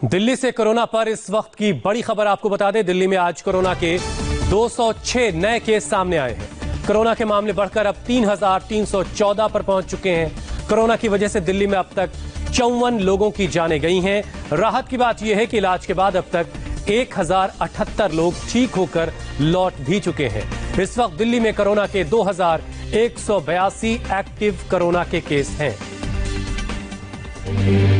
दिल्ली से कोरोना पर इस वक्त की बड़ी खबर आपको बता दें। दिल्ली में आज कोरोना के 206 नए केस सामने आए हैं। कोरोना के मामले बढ़कर अब 3,314 पर पहुंच चुके हैं। कोरोना की वजह से दिल्ली में अब तक 54 लोगों की जानें गई हैं। राहत की बात यह है कि इलाज के बाद अब तक 1078 लोग ठीक होकर लौट भी चुके हैं। इस वक्त दिल्ली में कोरोना के 2182 एक्टिव कोरोना के केस हैं।